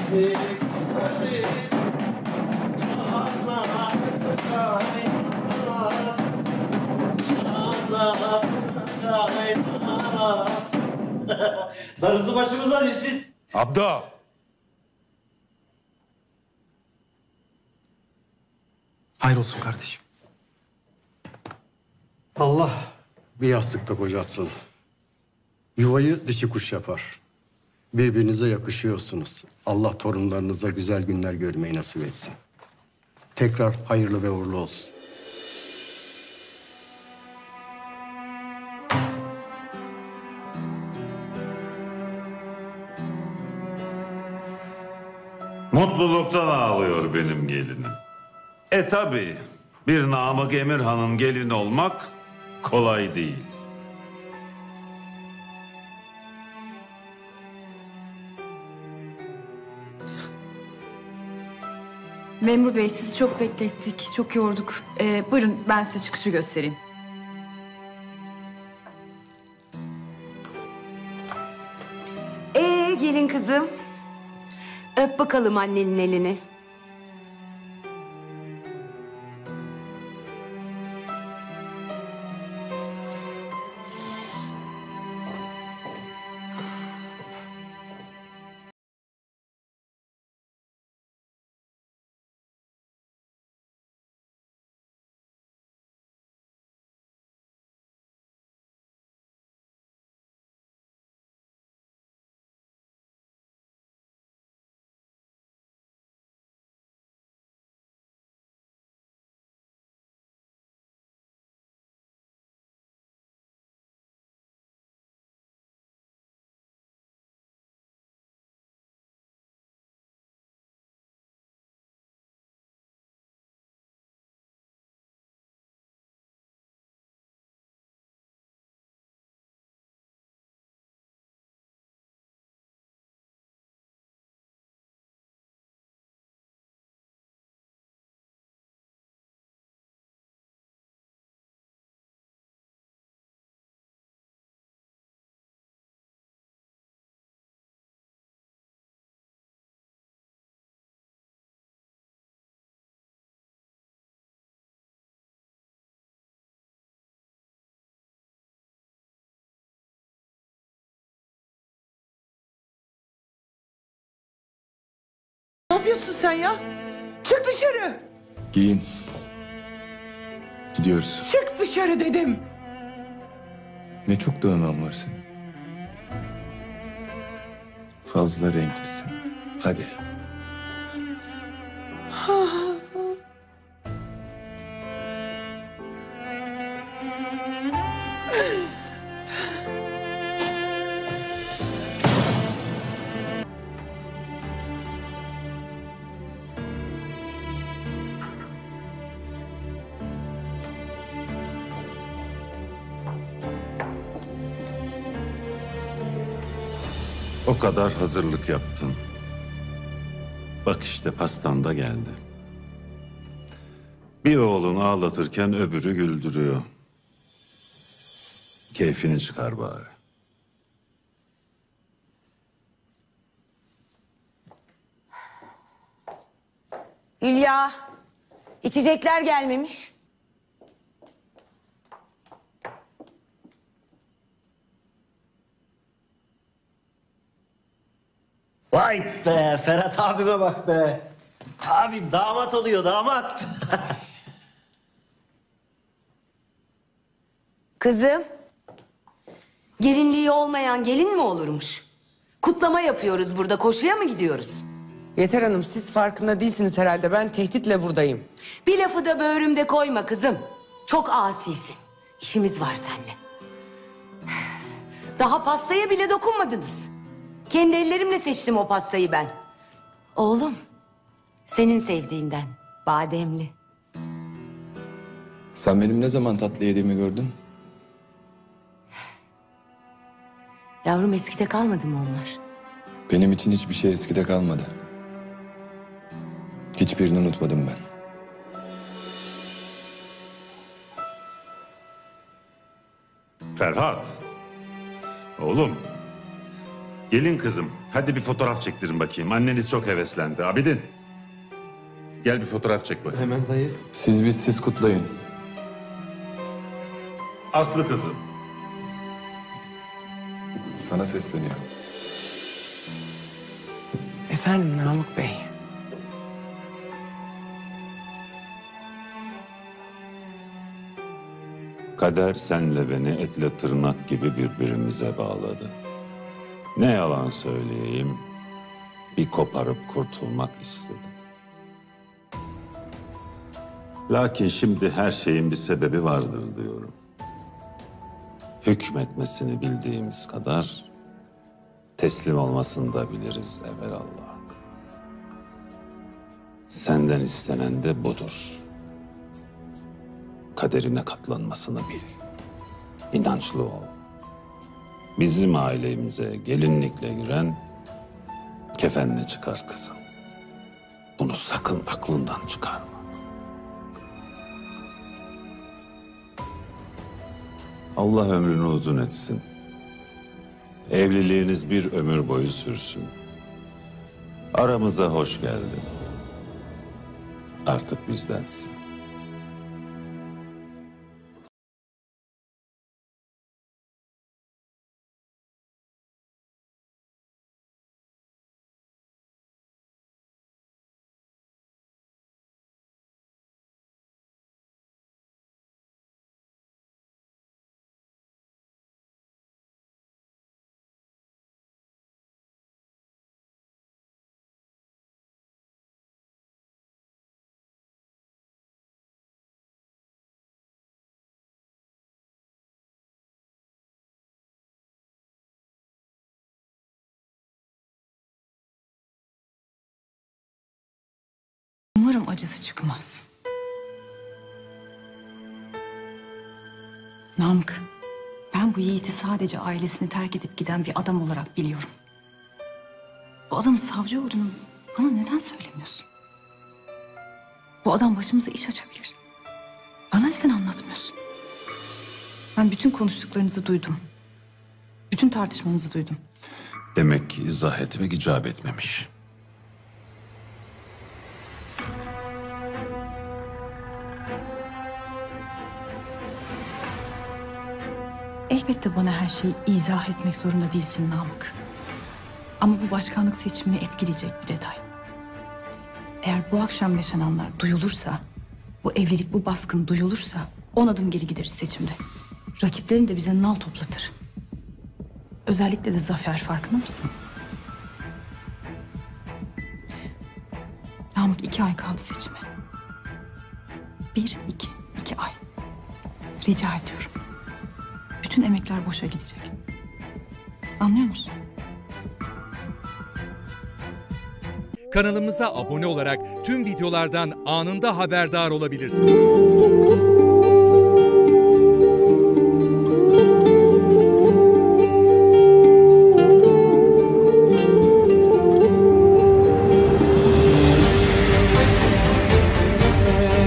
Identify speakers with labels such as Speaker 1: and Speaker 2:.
Speaker 1: Darısı başımıza dilsiz.
Speaker 2: Abdo!
Speaker 3: Hayrolsun kardeşim.
Speaker 4: Allah bir yastıkta kocatsın. Yuvayı dişi kuş yapar. Birbirinize yakışıyorsunuz. Allah torunlarınıza güzel günler görmeyi nasip etsin. Tekrar hayırlı ve uğurlu olsun.
Speaker 5: Mutluluktan ağlıyor benim gelinim. Tabii bir Namık Emirhan'ın gelini olmak kolay değil.
Speaker 6: Memur Bey, sizi çok beklettik, çok yorduk. Buyurun, ben size çıkışı göstereyim.
Speaker 7: Gelin kızım. Öp bakalım annenin elini.
Speaker 6: Ne yapıyorsun sen ya? Çık dışarı!
Speaker 3: Giyin. Gidiyoruz.
Speaker 6: Çık dışarı dedim!
Speaker 3: Ne çok dövmen var senin. Fazla renklisin. Hadi.
Speaker 5: O kadar hazırlık yaptın. Bak işte pastan da geldi. Bir oğlunu ağlatırken öbürü güldürüyor. Keyfini çıkar bari.
Speaker 7: Hülya, içecekler gelmemiş.
Speaker 1: Vay be, Ferhat abime bak be. Abim damat oluyor, damat.
Speaker 7: Kızım, gelinliği olmayan gelin mi olurmuş? Kutlama yapıyoruz burada, koşuya mı gidiyoruz?
Speaker 8: Yeter Hanım, siz farkında değilsiniz herhalde. Ben tehditle buradayım.
Speaker 7: Bir lafı da böğrümde koyma kızım. Çok asisin. İşimiz var seninle. Daha pastaya bile dokunmadınız. Kendi ellerimle seçtim o pastayı ben. Oğlum, senin sevdiğinden, bademli.
Speaker 3: Sen benim ne zaman tatlı yediğimi gördün?
Speaker 7: Yavrum, eskide kalmadı mı onlar?
Speaker 3: Benim için hiçbir şey eskide kalmadı. Hiçbirini unutmadım ben.
Speaker 5: Ferhat, oğlum, Gelin kızım, hadi bir fotoğraf çektirin bakayım. Anneniz çok heveslendi. Abidin, gel bir fotoğraf çek bakayım.
Speaker 1: Hemen dayı.
Speaker 3: Siz kutlayın.
Speaker 5: Aslı kızım.
Speaker 3: Sana sesleniyor.
Speaker 8: Efendim Namık Bey.
Speaker 5: Kader senle beni etle tırnak gibi birbirimize bağladı. Ne yalan söyleyeyim, bir koparıp kurtulmak istedim. Lakin şimdi her şeyin bir sebebi vardır diyorum. Hükmetmesini bildiğimiz kadar teslim olmasını da biliriz evelallah. Senden istenen de budur. Kaderine katlanmasını bil. İnançlı ol. Bizim ailemize gelinlikle giren kefenle çıkar kızım. Bunu sakın aklından çıkarma. Allah ömrünü uzun etsin. Evliliğiniz bir ömür boyu sürsün. Aramıza hoş geldin. Artık bizdensin.
Speaker 6: Umarım acısı çıkmaz. Namık, ben bu Yiğit'i sadece ailesini terk edip giden bir adam olarak biliyorum. Bu adamın savcı olduğunu bana neden söylemiyorsun? Bu adam başımıza iş açabilir. Bana neden anlatmıyorsun? Ben bütün konuştuklarınızı duydum. Bütün tartışmanızı duydum.
Speaker 5: Demek ki izah etmek icap etmemiş.
Speaker 6: Elbette bana her şeyi izah etmek zorunda değilsin Namık. Ama bu başkanlık seçimini etkileyecek bir detay. Eğer bu akşam yaşananlar duyulursa, bu evlilik, bu baskın duyulursa 10 adım geri gideriz seçimde. Rakiplerin de bize nal toplatır. Özellikle de Zafer, farkında mısın? Namık 2 ay kaldı seçime. 2 ay. Rica ediyorum. Bütün emekler boşa gidecek. Anlıyor musun?
Speaker 2: Kanalımıza abone olarak tüm videolardan anında haberdar olabilirsiniz.